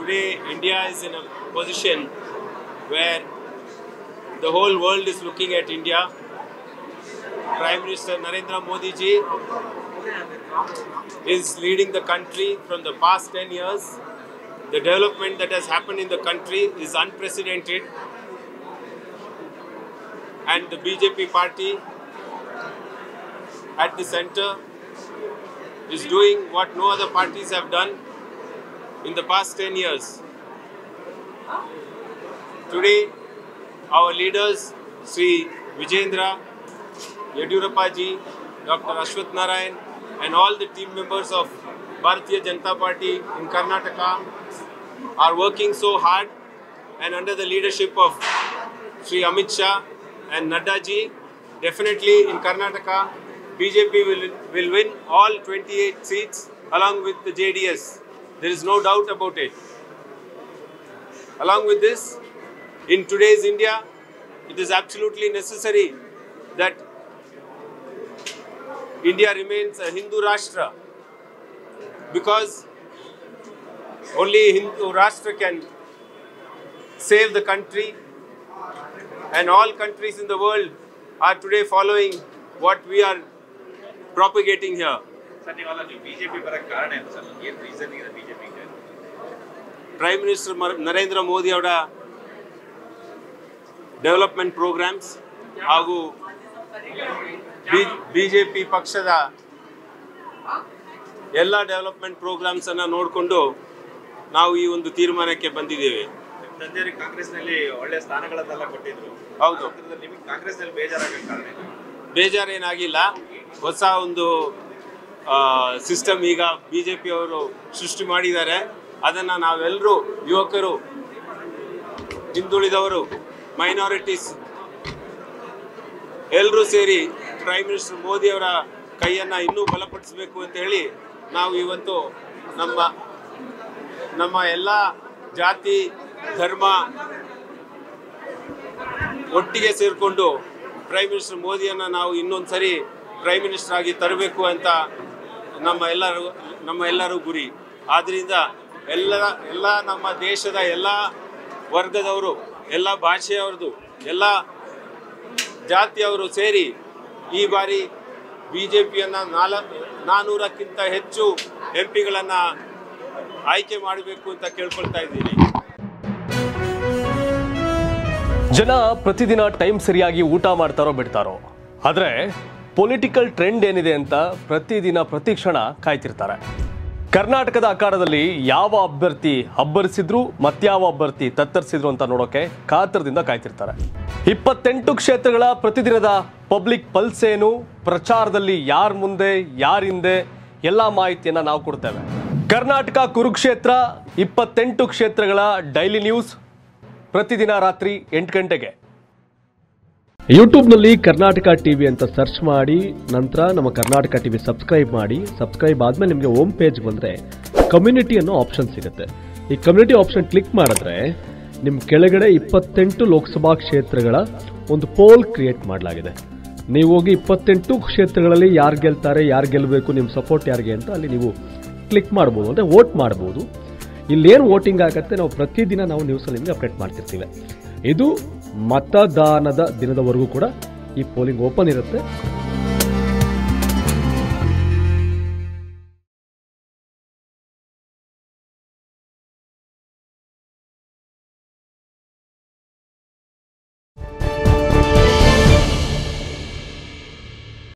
Today, India is in a position where the whole world is looking at India. Prime Minister Narendra Modi ji is leading the country from the past 10 years. The development that has happened in the country is unprecedented, and the BJP party at the center is doing what no other parties have done in the past 10 years. Today, our leaders, Sri Vijayendra, Yediyurappa ji, Dr. Ashwath Narayan, and all the team members of Bharatiya Janata Party in Karnataka are working so hard, and under the leadership of Sri Amit Shah and Nadda ji, definitely in Karnataka, BJP will win all 28 seats along with the JDS. There is no doubt about it. Along with this, in today's India, it is absolutely necessary that India remains a Hindu Rashtra, because only Hindu Rashtra can save the country, and all countries in the world are today following what we are propagating here. Prime Minister Narendra Modi avara development programs ಹಾಗೂ BJP ಪಕ್ಷದ ಎಲ್ಲ development programmes ಅನ್ನು ನೋಡಿಕೊಂಡು ನಾವು ಈ ಒಂದು ತೀರ್ಮಾನಕ್ಕೆ ಬಂದಿದ್ದೇವೆ. ಕಾಂಗ್ರೆಸ್ನಲ್ಲಿ ಒಳ್ಳೆ ಸ್ಥಾನಗಳನ್ನೆಲ್ಲ ಕೊಟ್ಟಿದ್ರು. ಹೌದು. ನಿಮಗೆ ಕಾಂಗ್ರೆಸ್ನಲ್ಲಿ ಬೇಜಾರಾಗಕ್ಕೆ ಕಾರಣ ಬೇಜಾರೇನಾಗಿಲ್ಲ. ಹೊಸ ಒಂದು ಸಿಸ್ಟಮ್ ಈಗ ಬಿಜೆಪಿ ಅವರು ಸೃಷ್ಟಿ ಮಾಡಿದ್ದಾರೆ. ಅದನ್ನು ನಾವೆಲ್ಲರೂ ಯುವಕರು, ಹಿಂದುಳಿದವರು, ಮೈನಾರಿಟೀಸ್ ಎಲ್ಲರೂ ಸೇರಿ ಪ್ರೈಮ್ ಮಿನಿಸ್ಟರ್ ಮೋದಿ ಅವರ ಕೈಯನ್ನು ಇನ್ನೂ ಬಲಪಡಿಸಬೇಕು ಅಂತ ಹೇಳಿ ನಾವು ಇವತ್ತು ನಮ್ಮ ಎಲ್ಲ ಜಾತಿ ಧರ್ಮ ಒಟ್ಟಿಗೆ ಸೇರಿಕೊಂಡು ಪ್ರೈಮ್ ಮಿನಿಸ್ಟರ್ ಮೋದಿಯನ್ನು ನಾವು ಇನ್ನೊಂದು ಸರಿ ಪ್ರೈಮ್ ಮಿನಿಸ್ಟರ್ ಆಗಿ ತರಬೇಕು ಅಂತ ನಮ್ಮ ಎಲ್ಲರೂ ಗುರಿ. ಆದ್ದರಿಂದ ಎಲ್ಲ ನಮ್ಮ ದೇಶದ ಎಲ್ಲ ವರ್ಗದವರು, ಎಲ್ಲ ಭಾಷೆಯವ್ರದ್ದು, ಎಲ್ಲ ಜಾತಿಯವರು ಸೇರಿ ಈ ಬಾರಿ ಬಿಜೆಪಿಯನ್ನು 400ಕ್ಕಿಂತ ಹೆಚ್ಚು ಎಂಪಿಗಳನ್ನು ಆಯ್ಕೆ ಮಾಡಬೇಕು ಅಂತ ಕೇಳ್ಕೊಳ್ತಾ ಇದ್ದೀನಿ. ಜನ ಪ್ರತಿದಿನ ಟೈಮ್ ಸರಿಯಾಗಿ ಊಟ ಮಾಡ್ತಾರೋ ಬಿಡ್ತಾರೋ, ಆದರೆ ಪೊಲಿಟಿಕಲ್ ಟ್ರೆಂಡ್ ಏನಿದೆ ಅಂತ ಪ್ರತಿದಿನ ಪ್ರತಿಕ್ಷಣ ಕಾಯ್ತಿರ್ತಾರೆ. ಕರ್ನಾಟಕದ ಅಖಾಡದಲ್ಲಿ ಯಾವ ಅಭ್ಯರ್ಥಿ ಅಬ್ಬರಿಸಿದ್ರು ಮತ್ಯಾವ ಅಭ್ಯರ್ಥಿ ತತ್ತರಿಸಿದ್ರು ಅಂತ ನೋಡೋಕೆ ಕಾತರದಿಂದ ಕಾಯ್ತಿರ್ತಾರೆ. 28 ಕ್ಷೇತ್ರಗಳ ಪ್ರತಿದಿನದ ಪಬ್ಲಿಕ್ ಪಲ್ಸ್ ಏನು, ಪ್ರಚಾರದಲ್ಲಿ ಯಾರ ಮುಂದೆ ಯಾರ ಹಿಂದೆ ಎಲ್ಲ ಮಾಹಿತಿಯನ್ನು ನಾವು ಕೊಡ್ತೇವೆ. ಕರ್ನಾಟಕ ಕುರುಕ್ಷೇತ್ರ 28 ಕ್ಷೇತ್ರಗಳ ಡೈಲಿ ನ್ಯೂಸ್ ಪ್ರತಿದಿನ ರಾತ್ರಿ 8 ಗಂಟೆಗೆ ಯೂಟ್ಯೂಬ್ನಲ್ಲಿ ಕರ್ನಾಟಕ ಟಿವಿ ಅಂತ ಸರ್ಚ್ ಮಾಡಿ, ನಂತರ ನಮ್ಮ ಕರ್ನಾಟಕ ಟಿವಿ ಸಬ್ಸ್ಕ್ರೈಬ್ ಮಾಡಿ. ಸಬ್ಸ್ಕ್ರೈಬ್ ಆದಮೇಲೆ ನಿಮಗೆ ಹೋಮ್ ಪೇಜ್ ಬಂದರೆ ಕಮ್ಯುನಿಟಿ ಅನ್ನೋ ಆಪ್ಷನ್ ಸಿಗುತ್ತೆ. ಈ ಕಮ್ಯುನಿಟಿ ಆಪ್ಷನ್ ಕ್ಲಿಕ್ ಮಾಡಿದ್ರೆ ನಿಮ್ಮ ಕೆಳಗಡೆ 28 ಲೋಕಸಭಾ ಕ್ಷೇತ್ರಗಳ ಒಂದು ಪೋಲ್ ಕ್ರಿಯೇಟ್ ಮಾಡಲಾಗಿದೆ. ನೀವು ಹೋಗಿ 28 ಕ್ಷೇತ್ರಗಳಲ್ಲಿ ಯಾರು ಗೆಲ್ತಾರೆ, ಯಾರು ಗೆಲ್ಲಬೇಕು, ನಿಮ್ಮ ಸಪೋರ್ಟ್ ಯಾರಿಗೆ ಅಂತ ಅಲ್ಲಿ ನೀವು ಕ್ಲಿಕ್ ಮಾಡ್ಬೋದು, ಅಂದರೆ ವೋಟ್ ಮಾಡ್ಬೋದು. ಇಲ್ಲೇನು ವೋಟಿಂಗ್ ಆಗುತ್ತೆ ನಾವು ಪ್ರತಿದಿನ ನಾವು ನ್ಯೂಸಲ್ಲಿ ನಿಮಗೆ ಅಪ್ಡೇಟ್ ಮಾಡ್ತಿರ್ತೀವಿ. ಇದು ಮತದಾನದ ದಿನದವರೆಗೂ ಕೂಡ ಈ ಪೋಲಿಂಗ್ ಓಪನ್ ಇರುತ್ತೆ.